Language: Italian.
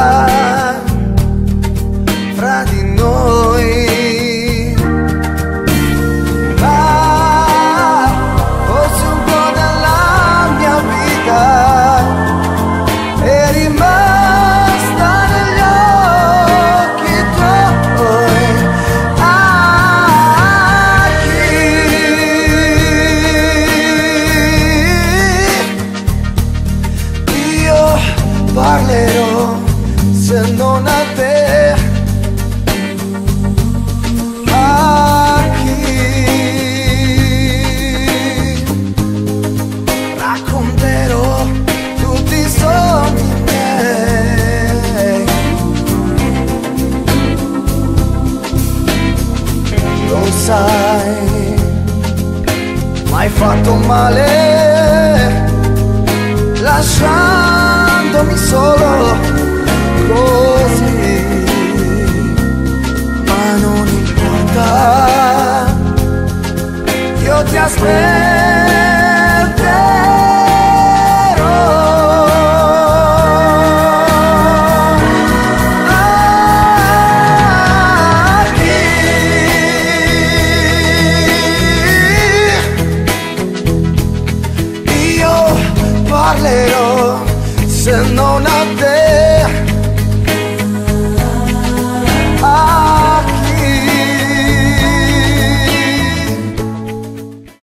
fra di noi, ma forse un po' della mia vita è rimasta negli occhi tuoi. Io parlerò se non a te, a chi racconterò tutti i sogni miei. Lo sai, m'hai fatto male lasciandomi solo così, ma non importa, io ti aspetterò. Io parlerò se non a te.